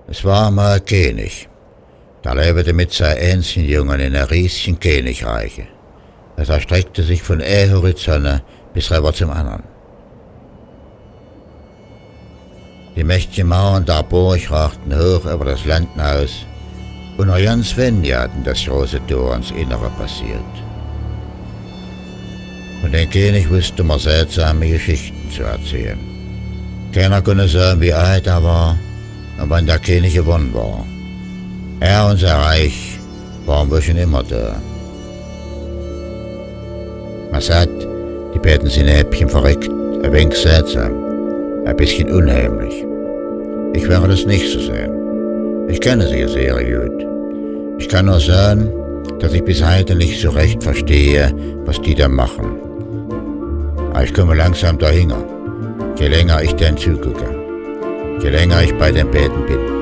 Es war mal ein König. Da lebte mit seinen einzigen Jungen in einer riesigen Königreiche. Es erstreckte sich von einem Horizont bis rüber zum anderen. Die mächtigen Mauern der Burg ragten hoch über das Land hinaus und nur ganz wenige hatten das große Tor ins Innere passiert. Von dem König wusste man seltsame Geschichten zu erzählen. Keiner konnte sagen, wie alt er war und wann der König gewonnen war. Er und sein Reich waren wohl schon immer da. Man sagt, die beiden sind ein Häppchen verrückt, ein wenig seltsam, ein bisschen unheimlich. Ich werde das nicht so sehen. Ich kenne sie sehr gut. Ich kann nur sagen, dass ich bis heute nicht so recht verstehe, was die da machen. Aber ich komme langsam dahinter, je länger ich denen zugucke, je länger ich bei den beiden bin.